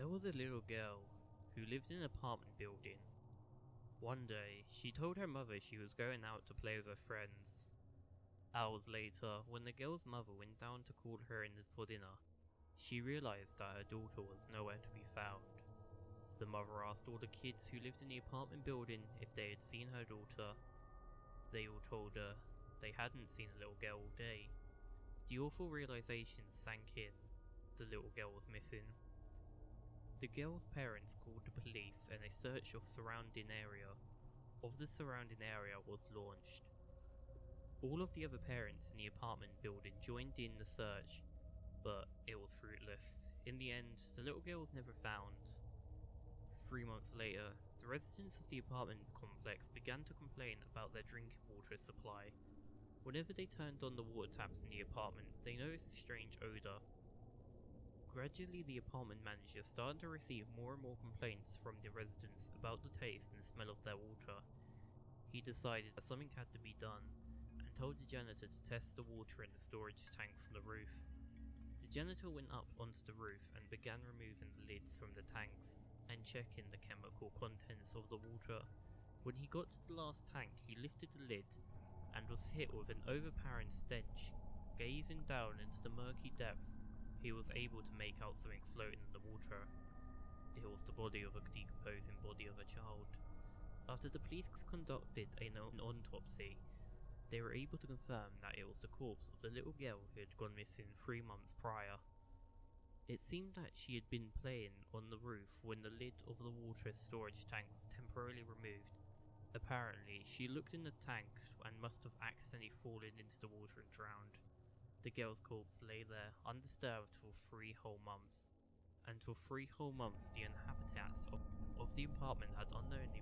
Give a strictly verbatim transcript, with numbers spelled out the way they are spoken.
There was a little girl who lived in an apartment building. One day, she told her mother she was going out to play with her friends. Hours later, when the girl's mother went down to call her in for dinner, she realised that her daughter was nowhere to be found. The mother asked all the kids who lived in the apartment building if they had seen her daughter. They all told her they hadn't seen the little girl all day. The awful realisation sank in. The little girl was missing. The girl's parents called the police and a search of surrounding area of the surrounding area was launched. All of the other parents in the apartment building joined in the search, but it was fruitless. In the end, the little girl was never found. Three months later, the residents of the apartment complex began to complain about their drinking water supply. Whenever they turned on the water taps in the apartment, they noticed a strange odour. Gradually, the apartment manager started to receive more and more complaints from the residents about the taste and smell of their water. He decided that something had to be done, and told the janitor to test the water in the storage tanks on the roof. The janitor went up onto the roof and began removing the lids from the tanks, and checking the chemical contents of the water. When he got to the last tank, he lifted the lid, and was hit with an overpowering stench. Gazing down into the murky depths, he was able to make out something floating in the water. It was the body of a decomposing body of a child. After the police conducted an autopsy, they were able to confirm that it was the corpse of the little girl who had gone missing three months prior. It seemed that she had been playing on the roof when the lid of the water storage tank was temporarily removed. Apparently, she looked in the tank and must have accidentally fallen into the water and drowned. The girl's corpse lay there undisturbed for three whole months. And for three whole months the inhabitants of, of the apartment had unknowingly